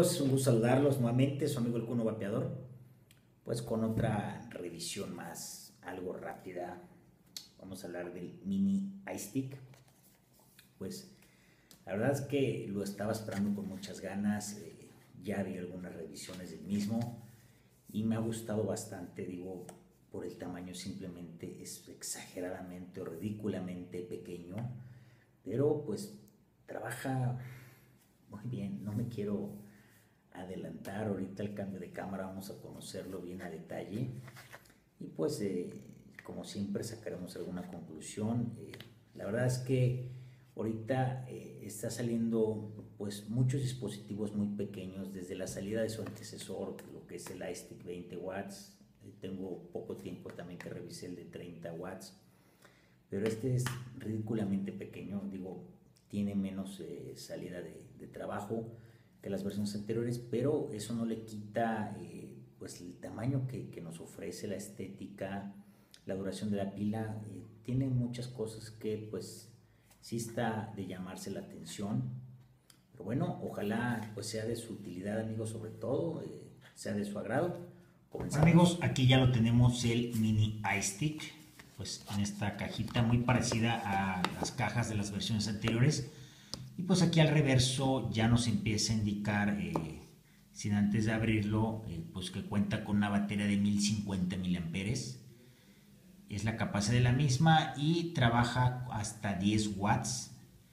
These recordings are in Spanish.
amigos? Un gusto saludarlos nuevamente, su amigo el Cuno Vapeador, pues con otra revisión más, algo rápida. Vamos a hablar del Mini iStick. Pues la verdad es que lo estaba esperando con muchas ganas, ya vi algunas revisiones del mismo y me ha gustado bastante, digo, por el tamaño simplemente es exageradamente o ridículamente pequeño, pero pues trabaja muy bien. No me quiero adelantar ahorita el cambio de cámara, vamos a conocerlo bien a detalle y pues como siempre sacaremos alguna conclusión. La verdad es que ahorita está saliendo pues muchos dispositivos muy pequeños desde la salida de su antecesor, lo que es el iStick 20 watts. Tengo poco tiempo también que revisé el de 30 watts, pero este es ridículamente pequeño, digo, tiene menos salida de trabajo que las versiones anteriores, pero eso no le quita pues el tamaño que nos ofrece, la estética, la duración de la pila. Tiene muchas cosas que pues sí está de llamarse la atención, pero bueno, ojalá pues sea de su utilidad, amigos, sobre todo sea de su agrado. Comenzamos. Bueno, amigos, aquí ya lo tenemos, el Mini iStick, pues en esta cajita muy parecida a las cajas de las versiones anteriores. Y pues aquí al reverso ya nos empieza a indicar, sin antes de abrirlo, pues que cuenta con una batería de 1050 mAh. Es la capacidad de la misma y trabaja hasta 10 watts.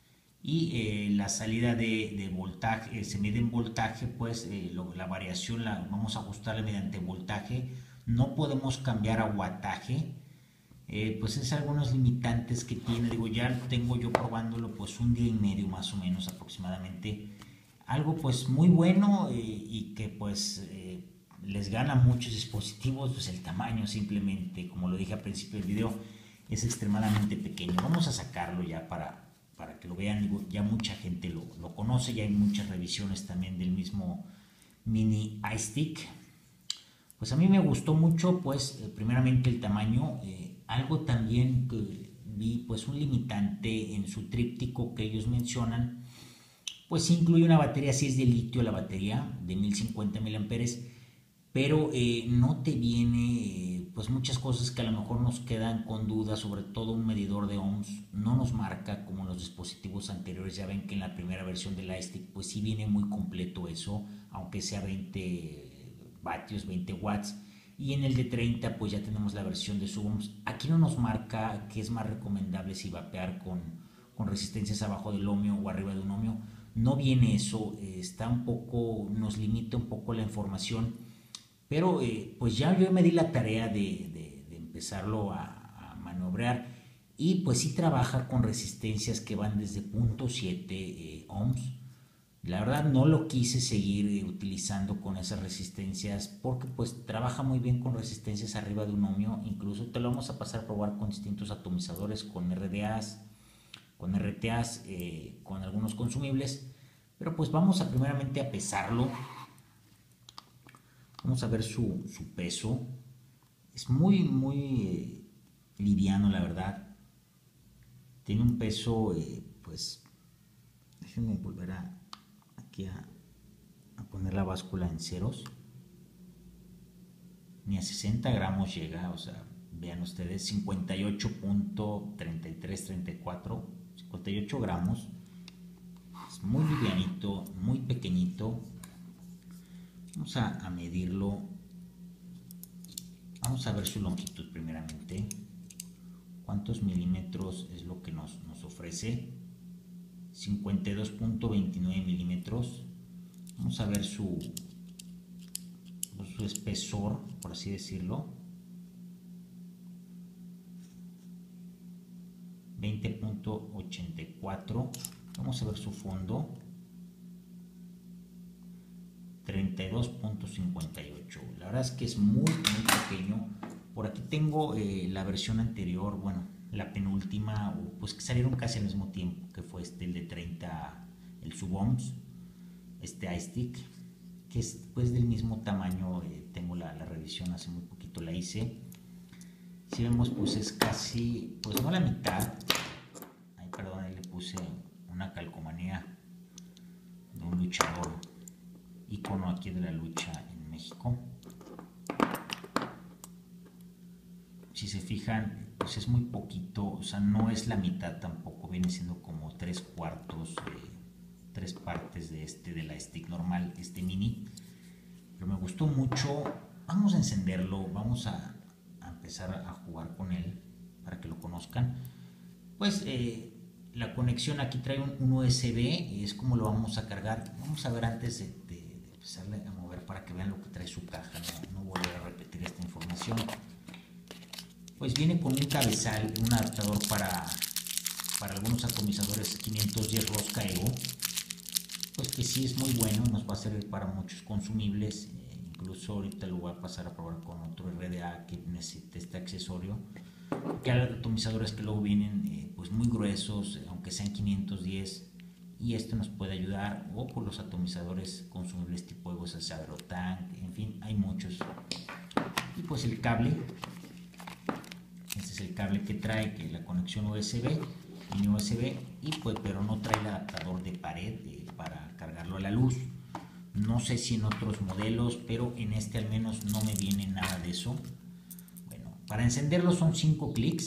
Y la salida de voltaje, se mide en voltaje, pues la variación vamos a ajustarla mediante voltaje. No podemos cambiar a wattaje. Pues es algunos limitantes que tiene, digo, ya tengo yo probándolo pues un día y medio más o menos aproximadamente, algo pues muy bueno y que pues les gana a muchos dispositivos, pues el tamaño simplemente, como lo dije al principio del video, es extremadamente pequeño. Vamos a sacarlo ya para que lo vean, digo, ya mucha gente lo conoce, ya hay muchas revisiones también del mismo Mini iStick. Pues a mí me gustó mucho, pues primeramente el tamaño, algo también que vi, pues un limitante en su tríptico que ellos mencionan, pues incluye una batería, si es de litio la batería, de 1050 mAh, pero no te viene pues muchas cosas que a lo mejor nos quedan con dudas, sobre todo un medidor de ohms, no nos marca como los dispositivos anteriores. Ya ven que en la primera versión del iStick pues sí viene muy completo eso, aunque sea 20 vatios, 20 watts, y en el de 30 pues ya tenemos la versión de sub-ohms. Aquí no nos marca que es más recomendable si vapear con resistencias abajo del ohmio o arriba de un ohmio. No viene eso, está un poco, nos limita un poco la información, pero pues ya yo me di la tarea de empezarlo a maniobrar y pues sí trabaja con resistencias que van desde 0.7 ohms. La verdad no lo quise seguir utilizando con esas resistencias porque pues trabaja muy bien con resistencias arriba de un ohmio. Incluso te lo vamos a pasar a probar con distintos atomizadores, con RDAs, con RTAs, con algunos consumibles. Pero pues vamos a primeramente a pesarlo. Vamos a ver su peso. Es muy liviano, la verdad. Tiene un peso, pues déjenme volver aquí a poner la báscula en ceros. Ni a 60 gramos llega, o sea, vean ustedes, 58.3334, 58 gramos. Es muy livianito, muy pequeñito. Vamos a medirlo. Vamos a ver su longitud primeramente. ¿Cuántos milímetros es lo que nos ofrece? 52.29 milímetros. Vamos a ver su espesor, por así decirlo. 20.84. Vamos a ver su fondo. 32.58. La verdad es que es muy pequeño. Por aquí tengo la versión anterior, bueno, la penúltima, pues que salieron casi al mismo tiempo, que fue el de 30, el sub-ohms, este iStick, que es pues del mismo tamaño. Tengo la revisión, hace muy poquito la hice. Si vemos, pues es casi, pues no la mitad. Ay, perdón, ahí le puse una calcomanía de un luchador icono aquí de la lucha en México. Si se fijan, pues es muy poquito, o sea, no es la mitad tampoco, viene siendo como 3/4, 3 partes de la stick normal, mini. Pero me gustó mucho. Vamos a encenderlo, vamos a empezar a jugar con él para que lo conozcan. Pues la conexión aquí trae un USB, es como lo vamos a cargar. Vamos a ver antes de empezarle a mover para que vean lo que trae su caja, no volver a repetir esta información. Pues viene con un cabezal, un adaptador para algunos atomizadores 510 rosca Ego, pues que sí es muy bueno, nos va a servir para muchos consumibles. Incluso ahorita lo voy a pasar a probar con otro RDA que necesite este accesorio, que hay atomizadores que luego vienen pues muy gruesos, aunque sean 510, y esto nos puede ayudar, o por los atomizadores consumibles tipo Ego Cyberotank, en fin, hay muchos. Y pues el cable, este es el cable que trae, que la conexión USB, mini USB, y pues pero no trae el adaptador de pared para cargarlo a la luz. No sé si en otros modelos, pero en este al menos no me viene nada de eso. Bueno, para encenderlo son 5 clics.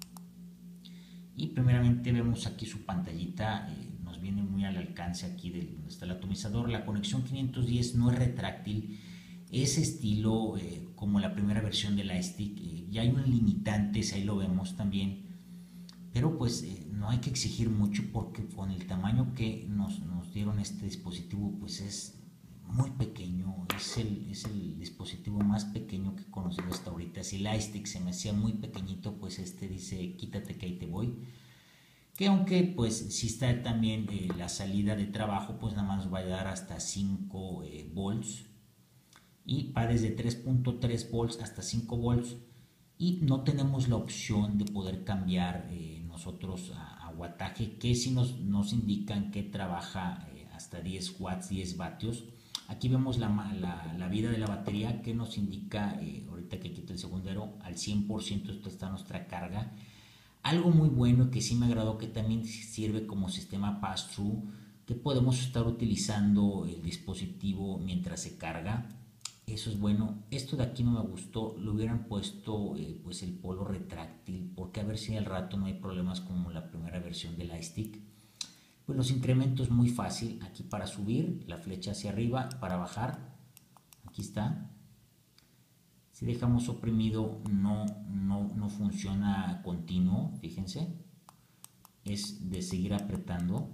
Y primeramente vemos aquí su pantallita, nos viene muy al alcance aquí de donde está el atomizador. La conexión 510 no es retráctil, es estilo como la primera versión de la stick. Ya hay unos limitantes, ahí lo vemos también. Pero pues no hay que exigir mucho, porque con el tamaño que nos dieron este dispositivo, pues es muy pequeño, es el dispositivo más pequeño que he conocido hasta ahorita. Si el iStick se me hacía muy pequeñito, pues este dice quítate que ahí te voy. Que aunque pues si está también la salida de trabajo, pues nada más va a dar hasta 5 volts, y va desde 3.3 volts hasta 5 volts, y no tenemos la opción de poder cambiar nosotros a wattaje, que si nos indican que trabaja hasta 10 watts, 10 vatios. Aquí vemos la vida de la batería, que nos indica, ahorita que quito el segundero, al 100%. Esto está nuestra carga. Algo muy bueno que sí me agradó, que también sirve como sistema pass-through, que podemos estar utilizando el dispositivo mientras se carga. Eso es bueno. Esto de aquí no me gustó, lo hubieran puesto pues el polo retráctil, porque a ver si al rato no hay problemas como la primera versión del iStick. Pues los incrementos muy fácil, aquí para subir, la flecha hacia arriba, para bajar, aquí está. Si dejamos oprimido no funciona continuo, fíjense, es de seguir apretando.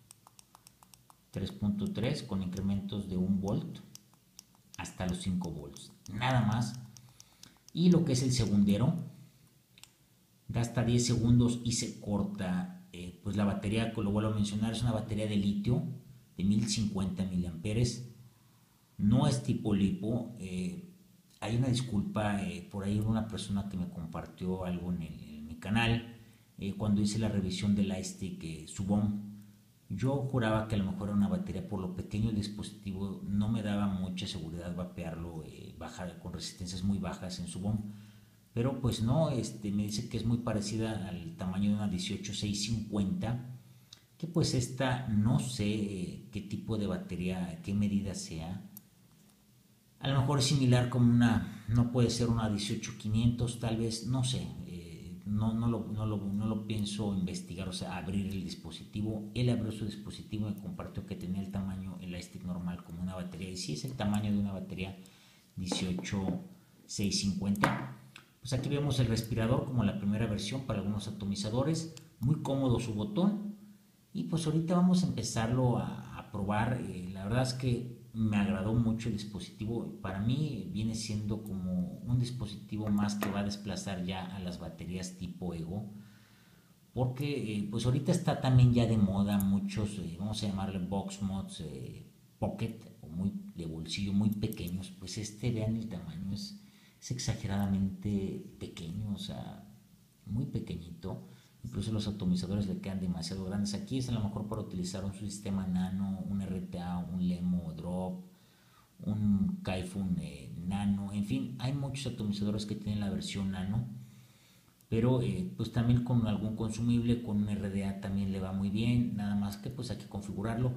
3.3 con incrementos de 1 volt hasta los 5 volts, nada más. Y lo que es el segundero, gasta 10 segundos y se corta. Pues la batería, lo vuelvo a mencionar, es una batería de litio de 1050 miliamperes, no es tipo lipo. Hay una disculpa, por ahí una persona que me compartió algo en mi canal, cuando hice la revisión del iStick Subom. Yo juraba que a lo mejor era una batería, por lo pequeño el dispositivo no me daba mucha seguridad vapearlo con resistencias muy bajas en Subom, pero pues no, me dice que es muy parecida al tamaño de una 18650, que pues esta no sé qué tipo de batería, qué medida sea. A lo mejor es similar como no puede ser una 18500 tal vez, no sé, no lo pienso investigar, o sea, abrir el dispositivo. Él abrió su dispositivo y me compartió que tenía el tamaño, el iStick normal, como una batería, y sí es el tamaño de una batería 18650. Pues aquí vemos el respirador como la primera versión para algunos atomizadores, muy cómodo su botón. Y pues ahorita vamos a empezarlo a probar. La verdad es que me agradó mucho el dispositivo. Para mí viene siendo como un dispositivo más que va a desplazar ya a las baterías tipo Ego, porque pues ahorita está también ya de moda muchos, vamos a llamarle box mods pocket, o muy de bolsillo, muy pequeños. Pues vean el tamaño, es exageradamente pequeño, o sea, muy pequeñito. Incluso los atomizadores le quedan demasiado grandes. Aquí es a lo mejor para utilizar un sistema nano, un RTA, un LEMO Drop, un Kaifun nano, en fin, hay muchos atomizadores que tienen la versión nano, pero pues también con algún consumible, con un RDA también le va muy bien, nada más que pues hay que configurarlo.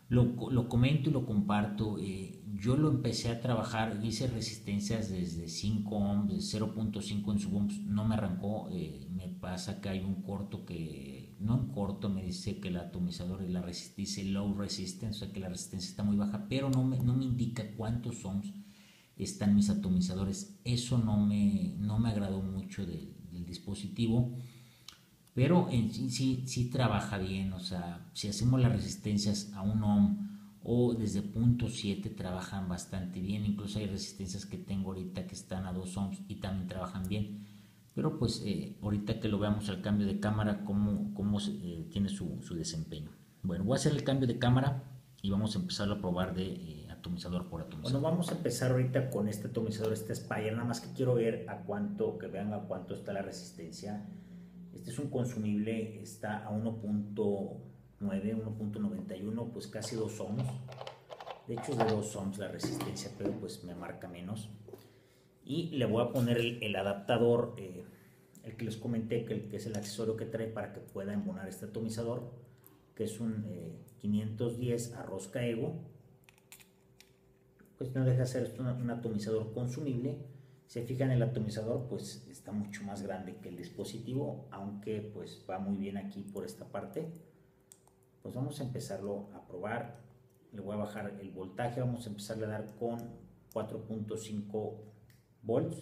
Lo comento y lo comparto. Yo lo empecé a trabajar, hice resistencias desde 5 ohms, de 0.5 en sub-ohms, no me arrancó. Me pasa que hay un corto que, no un corto, me dice que el atomizador y la dice low resistance, o sea que la resistencia está muy baja, pero no me indica cuántos ohms están mis atomizadores. Eso no me agradó mucho del dispositivo. Pero en sí trabaja bien, o sea, si hacemos las resistencias a 1 ohm o desde punto 7 trabajan bastante bien, incluso hay resistencias que tengo ahorita que están a 2 ohms y también trabajan bien. Pero pues ahorita que lo veamos al cambio de cámara, cómo tiene su desempeño. Bueno, voy a hacer el cambio de cámara y vamos a empezar a probar de atomizador por atomizador. Bueno, vamos a empezar ahorita con este atomizador, este Spire, nada más que quiero ver que vean a cuánto está la resistencia. Este es un consumible, está a 1.9, 1.91, pues casi 2 ohms. De hecho es de 2 ohms la resistencia, pero pues me marca menos. Y le voy a poner el adaptador, el que les comenté, que es el accesorio que trae para que pueda embonar este atomizador, que es un 510 a rosca Ego. Pues no deja de ser un atomizador consumible. Si se fijan, el atomizador pues está mucho más grande que el dispositivo, aunque pues va muy bien aquí por esta parte. Pues vamos a empezarlo a probar. Le voy a bajar el voltaje, vamos a empezarle a dar con 4.5 volts.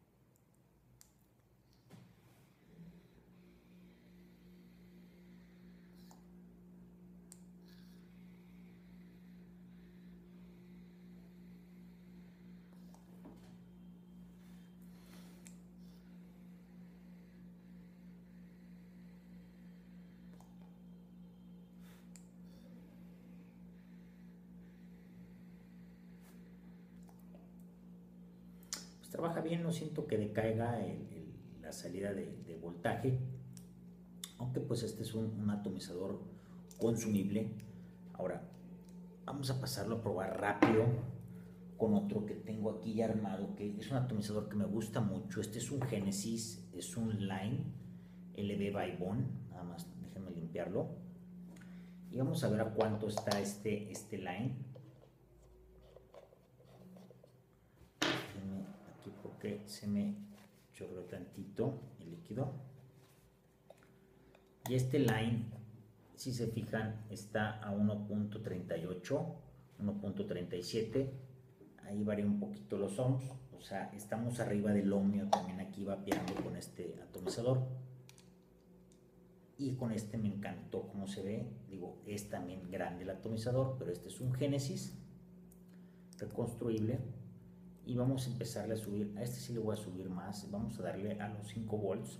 Trabaja bien, no siento que decaiga la salida de voltaje, aunque pues este es un atomizador consumible. Ahora vamos a pasarlo a probar rápido con otro que tengo aquí ya armado, que es un atomizador que me gusta mucho. Este es un Genesis, es un Line LB by Bond, nada más déjenme limpiarlo y vamos a ver a cuánto está este Line. Porque se me chorreó tantito el líquido. Y este Line, si se fijan, está a 1.38, 1.37. Ahí varía un poquito los ohms, o sea, estamos arriba del ohmio también aquí vapeando con este atomizador. Y con este me encantó cómo se ve. Digo, es también grande el atomizador, pero este es un Genesis reconstruible. Y vamos a empezarle a subir, a este sí le voy a subir más, vamos a darle a los 5 volts.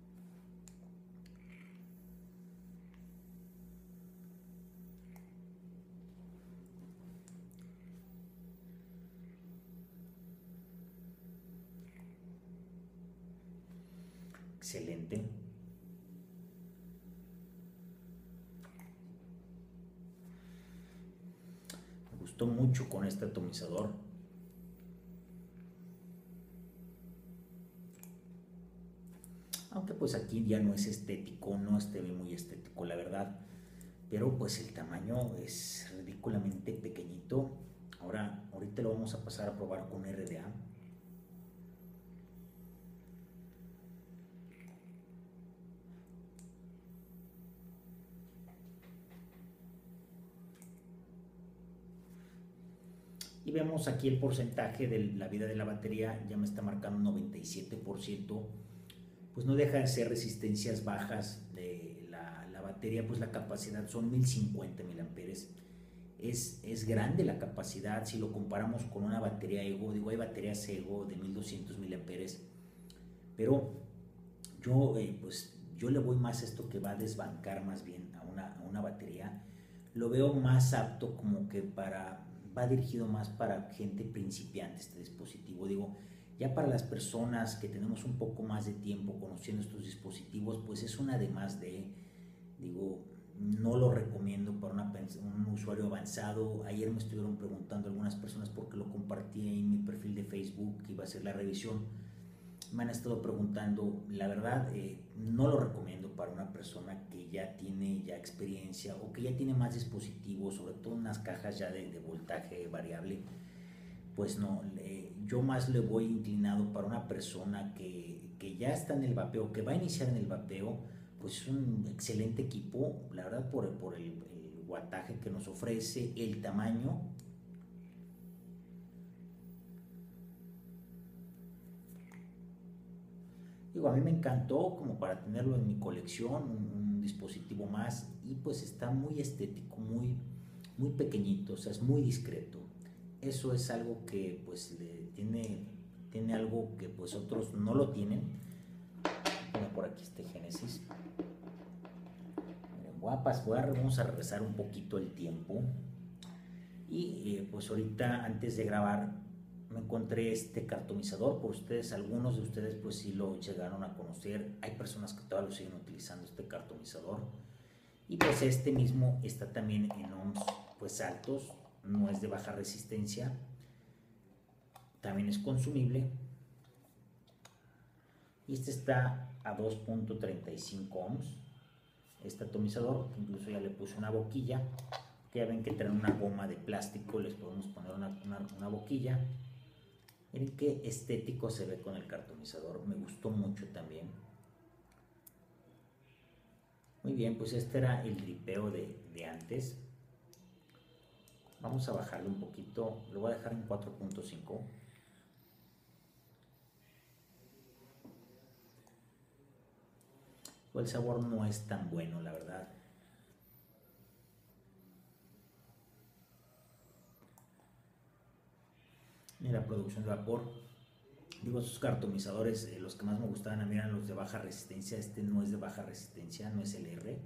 Excelente. Me gustó mucho con este atomizador. Aunque pues aquí ya no es estético, no se ve muy estético la verdad, pero pues el tamaño es ridículamente pequeñito. Ahorita lo vamos a pasar a probar con RDA. Y vemos aquí el porcentaje de la vida de la batería, ya me está marcando 97%. Pues no deja de ser resistencias bajas de la batería, pues la capacidad son 1050 miliamperes. Es grande la capacidad si lo comparamos con una batería Ego. Digo, hay baterías Ego de 1200 miliamperes, pero yo le voy más a esto que va a desbancar más bien a una batería. Lo veo más apto como que va dirigido más para gente principiante este dispositivo. Digo, ya para las personas que tenemos un poco más de tiempo conociendo estos dispositivos, pues es una de más de, digo, no lo recomiendo para un usuario avanzado. Ayer me estuvieron preguntando algunas personas porque lo compartí en mi perfil de Facebook que iba a hacer la revisión. Me han estado preguntando, la verdad, no lo recomiendo para una persona que ya tiene ya experiencia o que ya tiene más dispositivos, sobre todo unas cajas ya de voltaje variable. Pues no, yo más le voy inclinado para una persona que ya está en el vapeo, que va a iniciar en el vapeo. Pues es un excelente equipo, la verdad, por el wattaje que nos ofrece, el tamaño. Digo, a mí me encantó como para tenerlo en mi colección, un dispositivo más, y pues está muy estético, muy pequeñito, o sea, es muy discreto. Eso es algo que pues tiene algo que pues otros no lo tienen. Como por aquí este Génesis. Miren, guapas, vamos a regresar un poquito el tiempo. Y pues ahorita antes de grabar me encontré este cartomizador. Por ustedes, algunos de ustedes pues sí lo llegaron a conocer. Hay personas que todavía lo siguen utilizando, este cartomizador. Y pues este mismo está también en ohms pues altos, no es de baja resistencia, también es consumible. Y este está a 2.35 ohms, este atomizador, que incluso ya le puse una boquilla, que ya ven que traen una goma de plástico, les podemos poner una boquilla. Miren qué estético se ve con el cartomizador, me gustó mucho también. Muy bien, pues este era el dripeo de antes. Vamos a bajarle un poquito, lo voy a dejar en 4.5. El sabor no es tan bueno, la verdad. Y la producción de vapor, digo, esos cartomizadores, los que más me gustaban a mí eran los de baja resistencia. Este no es de baja resistencia, no es el R.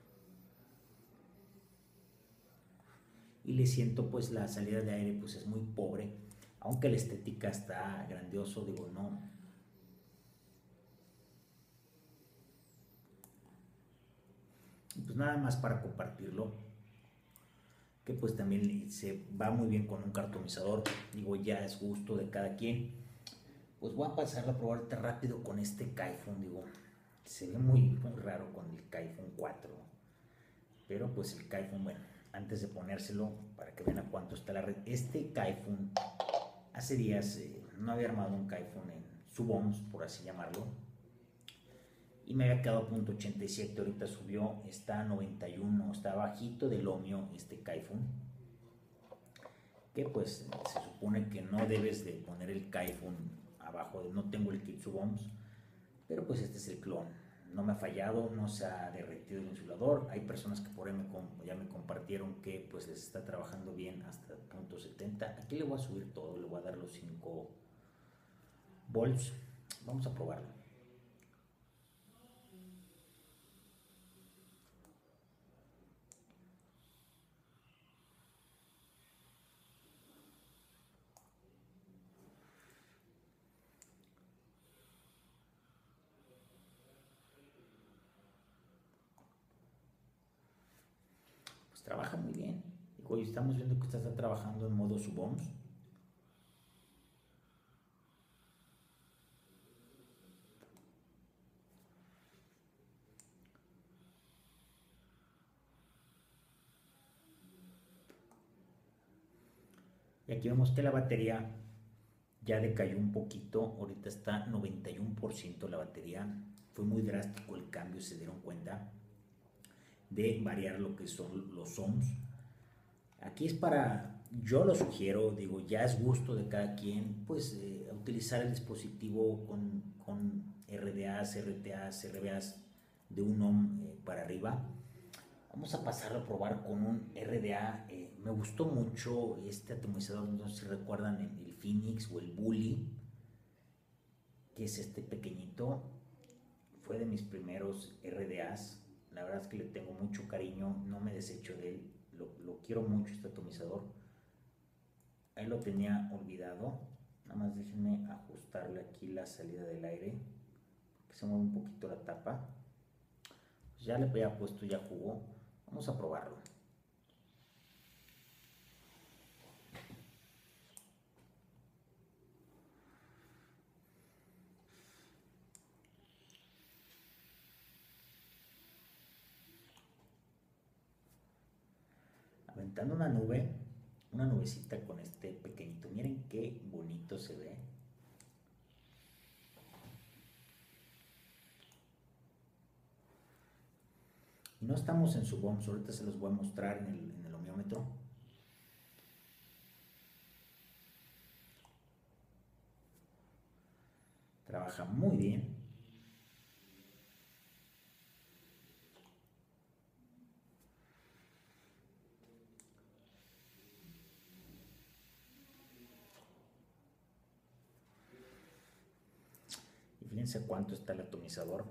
Y le siento pues la salida de aire pues es muy pobre, aunque la estética está grandioso, digo, no. Y pues nada más para compartirlo, que pues también se va muy bien con un cartomizador, digo, ya es gusto de cada quien. Pues voy a pasar a probarte rápido con este Kaifun, digo, se ve muy raro con el Kaifun 4, pero pues el Kaifun, bueno, antes de ponérselo para que vean a cuánto está la red, este Kaifun hace días no había armado un Kaifun en Suboms, por así llamarlo, y me había quedado a punto 87, ahorita subió, está a 91, está bajito del ohmio este Kaifun, que pues se supone que no debes de poner el Kaifun abajo, no tengo el kit Suboms, pero pues este es el clon. No me ha fallado, no se ha derretido el insulador. Hay personas que por ahí ya me compartieron que pues les está trabajando bien hasta punto 70. Aquí le voy a subir todo, le voy a dar los 5 volts. Vamos a probarlo. Pues trabaja muy bien. Hoy estamos viendo que está trabajando en modo sub-ohms. Y aquí vemos que la batería ya decayó un poquito, ahorita está 91% la batería. Fue muy drástico el cambio, se dieron cuenta de variar lo que son los ohms. Aquí es para, yo lo sugiero, digo, ya es gusto de cada quien, pues utilizar el dispositivo con RDAs, RTAs, RBAs de un ohm para arriba. Vamos a pasarlo a probar con un RDA. Me gustó mucho este atomizador, no sé si recuerdan el Phoenix o el Bully, que es este pequeñito. Fue de mis primeros RDAs. La verdad es que le tengo mucho cariño, no me desecho de él, lo quiero mucho este atomizador. Ahí lo tenía olvidado, nada más déjenme ajustarle aquí la salida del aire, que se mueve un poquito la tapa. Pues ya le había puesto, ya jugó, vamos a probarlo. aventando una nubecita con este pequeñito. Miren qué bonito se ve. Y no estamos en subOHMs, ahorita se los voy a mostrar en el ohmiómetro. Trabaja muy bien. Y fíjense cuánto está el atomizador.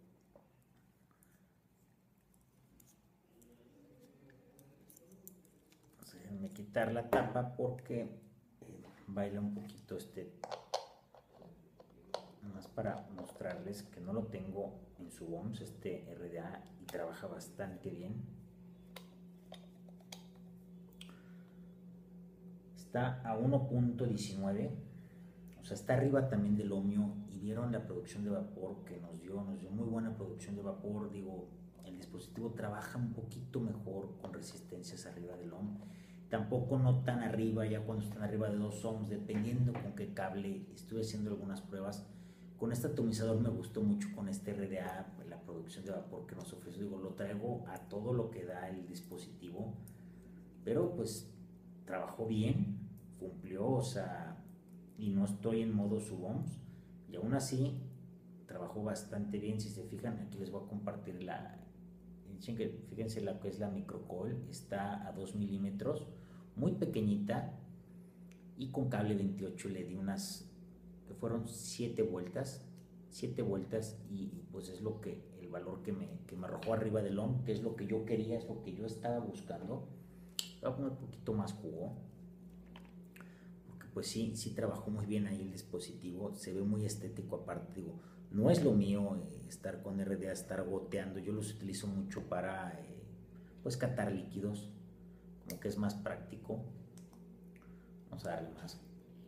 Déjenme quitar la tapa porque baila un poquito más para mostrarles que no lo tengo en subOHMs, este RDA, y trabaja bastante bien. Está a 1.19, o sea, está arriba también del ohmio, y vieron la producción de vapor que nos dio muy buena producción de vapor. Digo, el dispositivo trabaja un poquito mejor con resistencias arriba del ohm, tampoco no tan arriba, ya cuando están arriba de 2 ohms, dependiendo con qué cable. Estuve haciendo algunas pruebas con este atomizador, me gustó mucho con este RDA, la producción de vapor que nos ofreció. Digo, lo traigo a todo lo que da el dispositivo, pero pues trabajó bien, cumplió, o sea, y no estoy en modo subOHMs, y aún así trabajó bastante bien. Si se fijan, aquí les voy a compartir fíjense la que es la microcoil, está a 2 milímetros, muy pequeñita, y con cable 28 le di unas, que fueron 7 vueltas, y pues es lo que, el valor que me arrojó arriba del ohm, que es lo que yo quería, es lo que yo estaba buscando. Voy a poner un poquito más jugo, porque pues sí trabajó muy bien ahí el dispositivo, se ve muy estético. Aparte, digo, no es lo mío estar con RDA, estar goteando. Yo los utilizo mucho para pues catar líquidos, como que es más práctico. Vamos a darle más.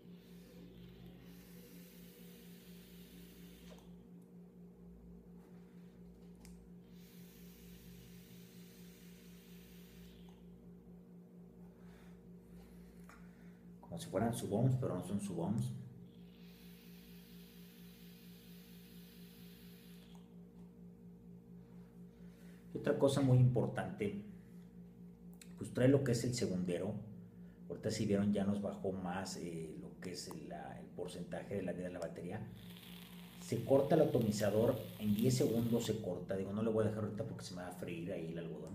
Como si fueran subOHMs, pero no son subOHMs. Y otra cosa muy importante, pues trae lo que es el segundero. Ahorita, si vieron, ya nos bajó más lo que es el porcentaje de la vida de la batería. Se corta el atomizador, en 10 segundos se corta. Digo, no lo voy a dejar ahorita porque se me va a freír ahí el algodón.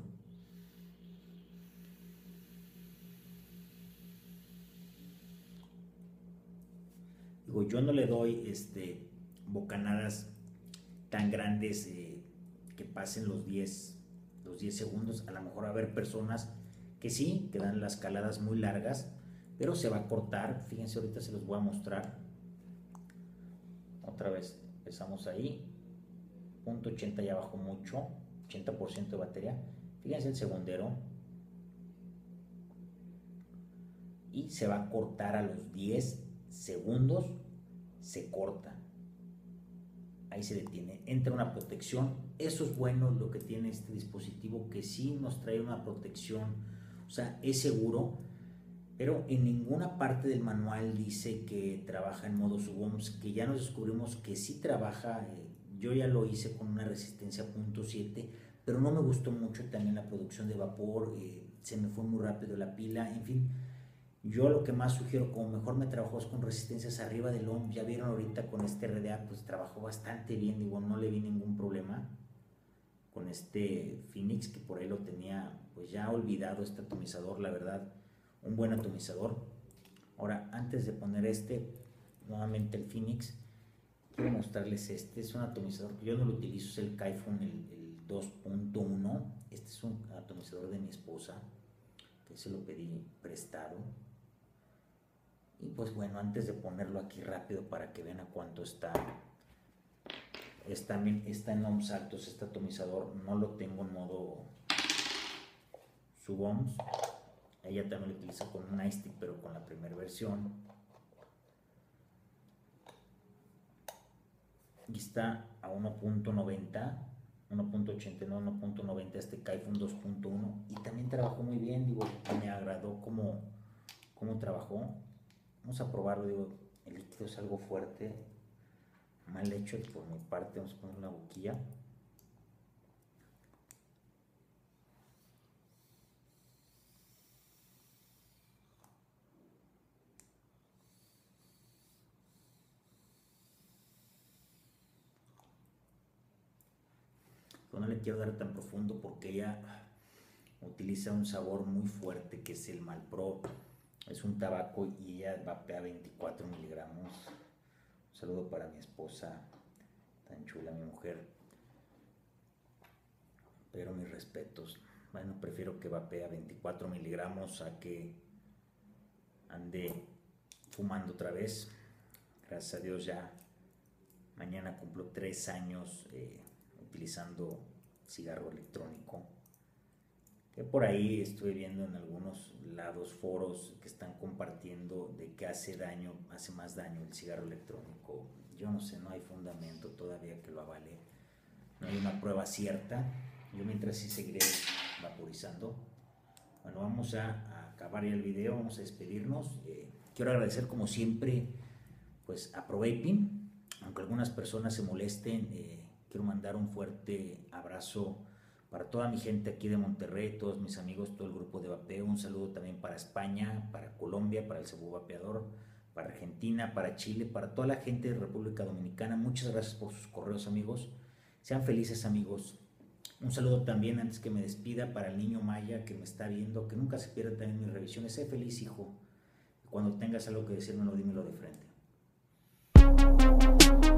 Digo, yo no le doy bocanadas tan grandes que pasen los 10 segundos. A lo mejor va a haber personas que sí, que dan las caladas muy largas, pero se va a cortar. Fíjense, ahorita se los voy a mostrar. Otra vez, empezamos ahí. Punto 80 ya bajó mucho, 80% de batería. Fíjense el segundero. Y se va a cortar a los 10 segundos, se corta. Ahí se detiene, entra una protección. Eso es bueno, lo que tiene este dispositivo, que sí nos trae una protección, o sea, es seguro, pero en ninguna parte del manual dice que trabaja en modo subOHMs, que ya nos descubrimos que sí trabaja. Yo ya lo hice con una resistencia 0.7, pero no me gustó mucho también la producción de vapor, se me fue muy rápido la pila, en fin. Yo lo que más sugiero, como mejor me trabajó, es con resistencias arriba del ohm. Ya vieron ahorita con este RDA, pues trabajó bastante bien. Digo, no le vi ningún problema con este Phoenix, que por ahí lo tenía pues ya olvidado este atomizador, la verdad, un buen atomizador. Ahora, antes de poner nuevamente el Phoenix, quiero mostrarles es un atomizador que yo no lo utilizo, es el Kaifun, el 2.1. Este es un atomizador de mi esposa, que se lo pedí prestado. Y pues bueno, antes de ponerlo aquí rápido para que vean a cuánto está en ohms altos este atomizador, no lo tengo en modo sub-ohms. Ella también lo utiliza con un iStick, pero con la primera versión. Y está a 1.90. 1.89, 1.90, este CAI fue un 2.1 y también trabajó muy bien, digo, me agradó cómo trabajó. Vamos a probarlo, digo, el líquido es algo fuerte, mal hecho por mi parte. Vamos a poner una boquilla. No le quiero dar tan profundo porque ella utiliza un sabor muy fuerte que es el Malpro. Es un tabaco y ella vapea 24 miligramos. Un saludo para mi esposa, tan chula, mi mujer. Pero mis respetos. Bueno, prefiero que vapea 24 miligramos a que ande fumando otra vez. Gracias a Dios ya mañana cumplo 3 años utilizando cigarro electrónico, que por ahí estuve viendo en algunos lados, foros que están compartiendo de que hace más daño el cigarro electrónico. Yo no sé, no hay fundamento todavía que lo avale, no hay una prueba cierta. Yo mientras sí seguiré vaporizando. Bueno, vamos a acabar ya el video, vamos a despedirnos. Quiero agradecer como siempre pues a ProVaping, aunque algunas personas se molesten. Quiero mandar un fuerte abrazo para toda mi gente aquí de Monterrey, todos mis amigos, todo el grupo de vapeo. Un saludo también para España, para Colombia, para el Cebú Vapeador, para Argentina, para Chile, para toda la gente de República Dominicana. Muchas gracias por sus correos, amigos. Sean felices, amigos. Un saludo también, antes que me despida, para el niño Maya que me está viendo, que nunca se pierda también mis revisiones. Sé feliz, hijo. Cuando tengas algo que decírmelo, dímelo de frente.